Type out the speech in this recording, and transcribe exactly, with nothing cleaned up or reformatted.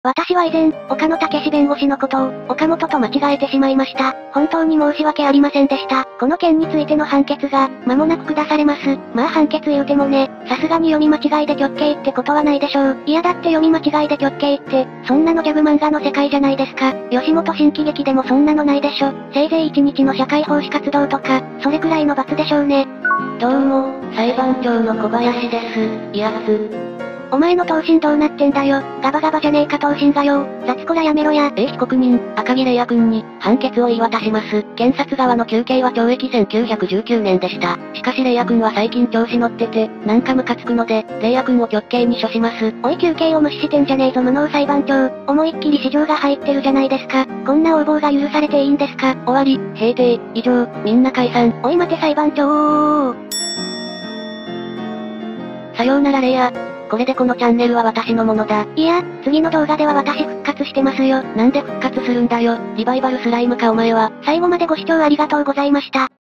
私は以前、岡野武史弁護士のことを、岡本と間違えてしまいました。本当に申し訳ありませんでした。この件についての判決が、間もなく下されます。まあ判決言うてもね、さすがに読み間違いで極刑ってことはないでしょう。いやだって読み間違いで極刑って、そんなのギャグ漫画の世界じゃないですか。吉本新喜劇でもそんなのないでしょ。せいぜいいちにちの社会奉仕活動とか、それくらいの罰でしょうね。 どうも、裁判長の小林です。やつ。 お前の答申どうなってんだよ。ガバガバじゃねえか答申がよ。雑こらやめろや。 A 被告人、赤木玲也君に、判決を言い渡します。検察側の求刑は懲役せんきゅうひゃくじゅうきゅうねんでした。しかし玲也君は最近調子乗ってて、なんかムカつくので、玲也君を極刑に処します。 おい求刑を無視してんじゃねえぞ無能裁判長。思いっきり市場が入ってるじゃないですか。こんな横暴が許されていいんですか。 終わり、閉廷、以上、みんな解散。 おい待て裁判長。 さようなら玲也。これでこのチャンネルは私のものだ。 いや、次の動画では私復活してますよ。 なんで復活するんだよ。リバイバルスライムかお前は。 最後までご視聴ありがとうございました。